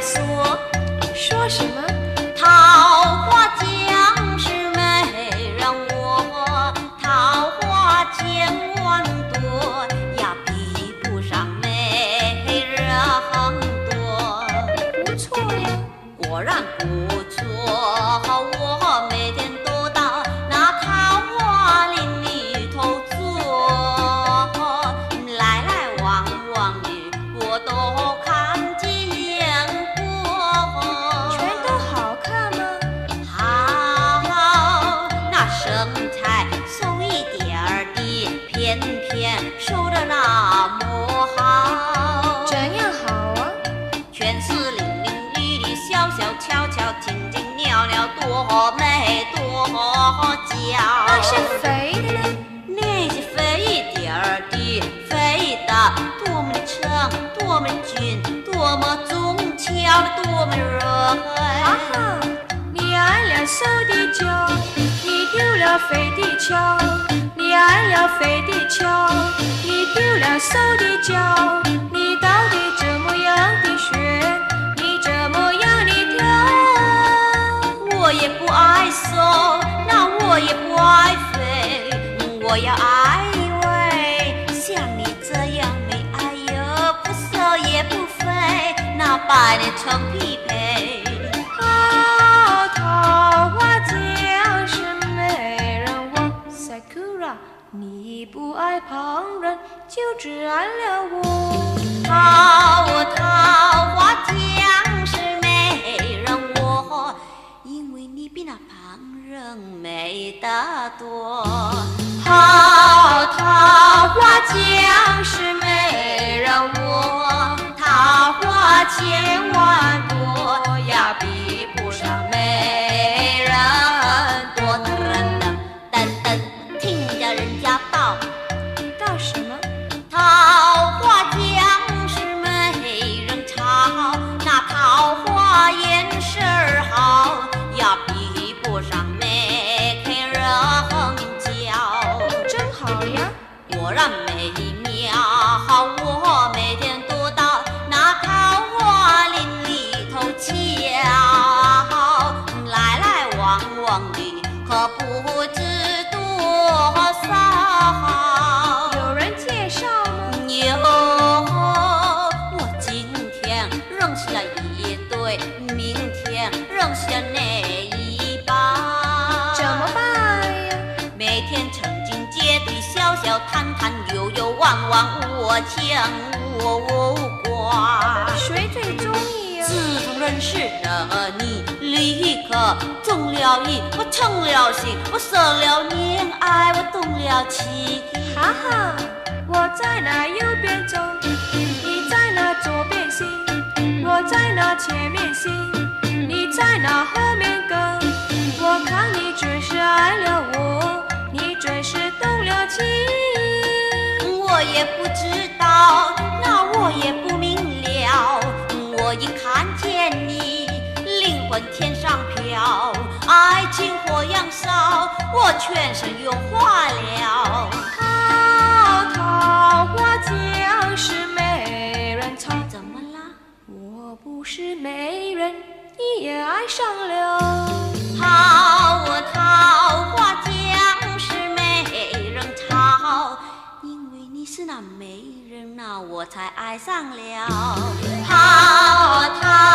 说。 说什么？ 桃花江是美人窝，桃花千万朵呀，比不上美人多。 不错呀， 果然不错，我每天都到那桃花林里头坐，来来往往的我都看见过。 全都好看吗？ 好，那身材瘦一点儿的，偏偏瘦得那么好。 怎样好啊？ 全是伶伶俐俐、小小巧巧、井井袅袅，多美多娇。 那是肥的呢？ 那些肥一点儿的，肥的多么的称，多么的俊，多么钟巧，多么柔。 哈哈，你爱了瘦的就，你丢了肥的球；你爱了肥的球，你丢了瘦的球。你到底怎么样的选？你怎么样的挑？ 我也不爱瘦，那我也不爱肥，我要爱一位像你这样没爱又不瘦也不肥，那百年成匹配。 好，桃花江是美人窝 ，Sakura， 你不爱旁人，就只爱了我。 好，桃花江是美人窝，因为你比那旁人美得多。好，桃花江是美人窝，桃花千万朵呀，比不上美人多。噔噔噔，听着人家道， 到什么？ 桃花江是美人潮，那桃花颜色儿好呀，比不上美人娇。 真好呀！ 果然美妙，我每天都到那桃花林里头瞧，来来往往的可不知多少。 有人介绍吗？ 有，我今天认识了一对，明天认识了那一把。 怎么办呀？ 每天成群结队，笑笑谈谈，溜溜弯弯，我牵我挂。 谁最中意呀？ 自从认识了你，立刻中了意，我成了心，我舍了恋爱，我动了情。 哈哈，我在那右边走，你在那左边行，我在那前面行，你在那后面跟。我看你准是爱了我，你准是动了情。 我也不知道，那我也不明了。我一看见你，灵魂天上飘，爱情火焰烧，我全身融化了。 好，桃花江是美人潮。 怎么啦？ 我不是美人，你也爱上了。 好，桃花江是美人潮，因为你是那美人啊，我才爱上了。好，